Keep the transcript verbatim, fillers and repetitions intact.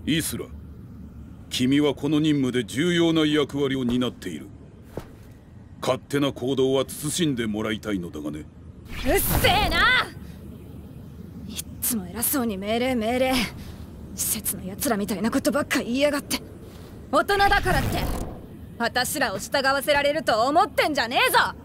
イスラ、君はこの任務で重要な役割を担っている。勝手な行動は慎んでもらいたいのだがね。 うっせえな。いっつも偉そうに命令命令。施設のやつらみたいなことばっか言いやがって。大人だからって私らを従わせられると思ってんじゃねえぞ。